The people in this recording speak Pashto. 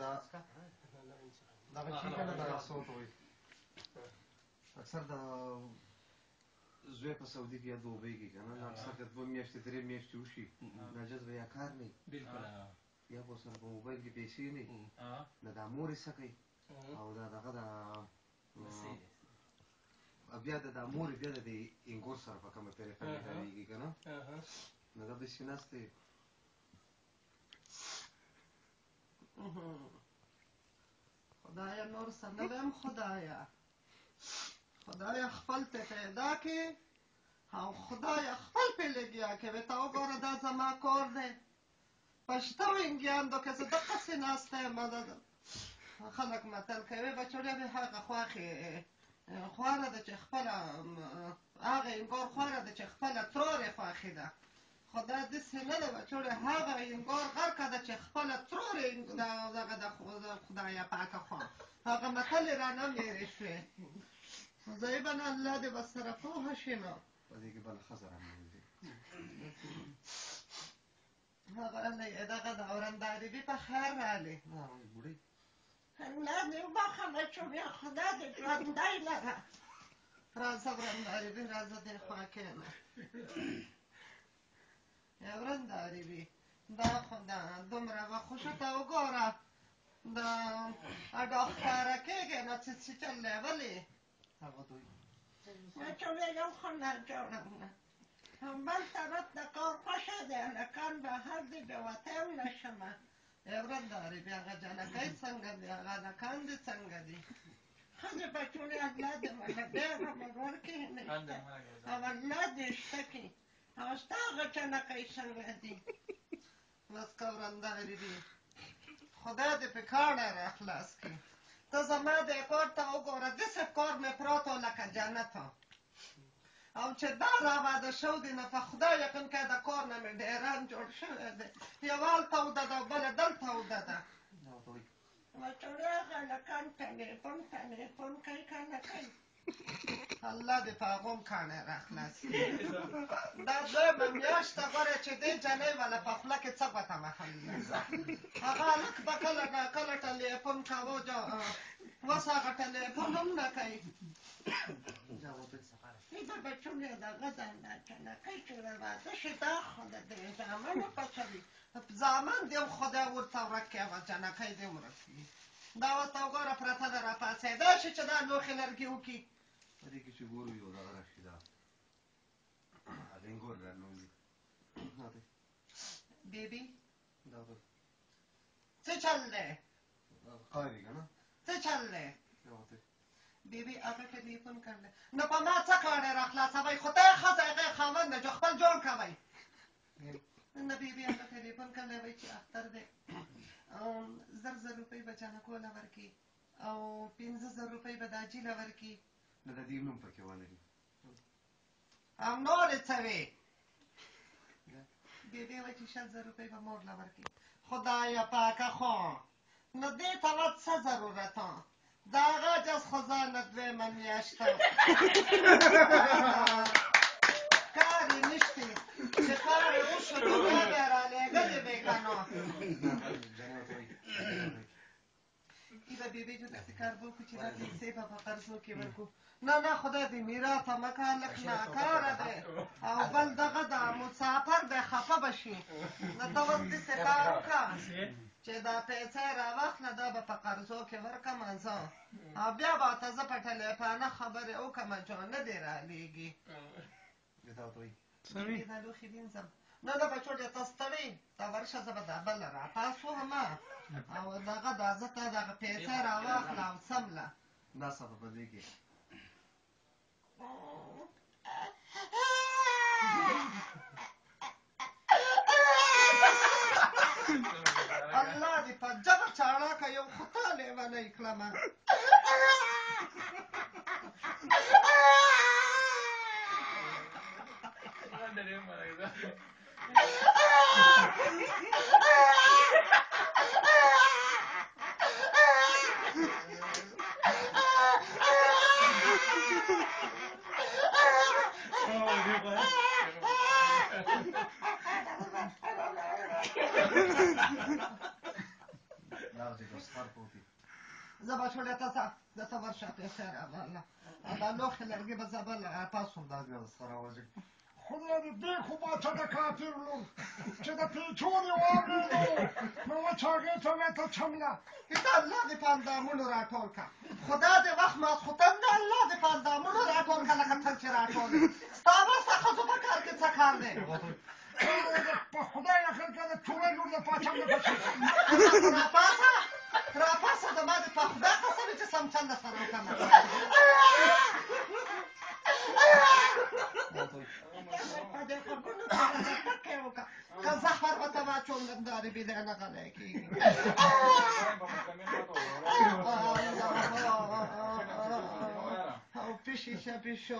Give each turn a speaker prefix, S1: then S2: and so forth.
S1: دغه چې کله دغه صوت وایي اکثر د زوی په سعودي کې یا دوبۍ کې که نه اکثر که 2 میاشتې 3 میاشتې وشي ناجز به یا کار نه یا به ورسره په موبایل کې پیسې نه نه دا مور یې څه کوي او دا دغه بیا د دا مور بیا د دې انګور سره په کومه طریقه ملاوېږي که نه نو دا داسې ناست دی
S2: خدایا نور څه نه ویم خدایا خپل ته پیدا کړې او خدایا خپل پې لګیا کوې ته وګوره دا زما کور دی په شته وینګیاندو کې زه دقسې ناسته یم خلک متل کوي بچوړیا مې هغه خواښې خواره ده چې خپله هغه انګور خواره ده چې خپله ترورې خوښې ده خو دا داسې نه ده بچوړې هغه انګور غرقه ده چې خپله ترورې دغه د خدایه پاکه خوا هغه متلې رانه لرې شوې ضایبن الله دې به سره پوهه شي نو
S1: په دې کې بله ښځه راننوځي
S2: هغه دغه د اورنداربي په خیر رالې
S1: بوډۍ
S2: الله دې وبخه بچوړیا خدا دې ژوندی لره راځه ورنداربي راځه دې خوا کښېنه ورنداربي دا خو دومره به خوشو ته وګوره د ډاکټره کېږې نو څه چلې ولې بچوړیا یو خو نه جوړم بل طرف د کار خوښه دی هلکان بهر دي بیا وتی نه شمه ورنداربي هغه جنکۍ څنګه دي هغه هلکان دي څنګه دي ښه دي بچوړیا الله دې مله ډېر عمر ورکړي او الله دې شته کړي او ستا هغه جنکۍ څنګه دي بس که ورنداربي خدای دې په کاڼی را خلاص کړي ته زما دې کور ته وګوره داسې کور مې پروت و لکه جنت او چې دا راواده شو دی نه په خدای یقین کوه د کور نه مې ډیران جوړ شوی دی یوه هلته اوده ده او بله دلته اوده ده بچوړیا هلکان ټلیفون کوي که نه کوي الله دې په هغو هم کاڼی را خلاص کړي دا دویمه میاشت ده ګوره چې دې جنۍ والا په خوله کې څه ګوته وهلي هغه هلک به کله ناکله ټلیفون کوو اوس هغه ټلیفون هم نه کوي دا بچوړیا دغه ده جنکۍ چې راواده شي دا خو د دې زامنو پسه وي زامن دې هم خدای ورته ورک کړي هغه جنکۍ دې هم ورک کړي دا ورته وګوره پرته ده راپاڅېدا شي چې دا لوښې لرګي وکړي
S1: په دې کې چې ګورو یو دغه راشي دا هغه انګور راننوځي
S2: بیبي څه چل دی
S1: ښکاري که نه
S2: څه چل دی بیبي هغه ټلیفون کړلی نو په ما څه کاڼی را خلاصوئ خو ته یې ښځه هغه یې خاوند نه جو خپل جوړ کوئ نه بیبي هغه ټلیفون کړلی وایي چې اختر دی 1000 روپۍ به جانکو له ورکړي او 15000 روپۍ به دا جي له ورکړي
S1: نه د دې نوم پکې ولري
S2: او نورې څه وې بیبي وایي چې 10000 روپۍ به مور له ورکړي خدایه پاکه خو نو دې ته وا څه ضرورت د هغه جز خو ځانه دویمه میاشت کار یې نشتې چې کار یې وشو نو بیا به یې رالېږلې وې که نو ای به بیبي جو داسې کار به وکړو چې دا پیسې به په قرضو کې ورکړو نه خدای دې میراثه مه کوه هلک ناکاره دی او بل دغه د مسافر دی خفه به شي نو ته اوس داسې کار وکړه چې دا پیسې راواخله دا به په قرضو کې ورکړم زه او بیا به ورته زه په ټلیفونه خبرې وکړم چې نه دې رالېږي دا لوښي وینځم نه بچوړیا ته ستړی ته ورشه زه به دا بله راپاڅوم او دغه دا زه ته دغه پیسې راواخله او څمله
S1: ناسه په دې کې
S2: الله دې په جګه چاړاکه یو خو تا لیونی کړمه
S1: دغسې ګسخر پوتي
S2: زه به شولې ته ځه دته ورشه پیسې راواله دا لوښې لرګي به زه بل پاسم
S1: دا بیا ورسره وځي
S3: خدای دې دې خو باچه د کافر لور چې د پیچونې واورېدو نو وچ هغې ته وې ته چمله
S2: د الله دې په اندامونو راټول کړه خدا دې وخت ماسخوتن د الله دې په اندامونو راټول کړه لکه څنګه چې راټولې ستا بسته ښځو په کار کې څه کار دی
S3: په خدای اخر کې د چوړې لور د پاچم نه پسې
S2: راپاسه د ما دې په خدای قسم چې سمچن د سره وکړم په دې خبرونو سره ټکې وکړه که زهر ورته واچوم نندارې بېدی نه غلی کېږي او پیشي شه پیشو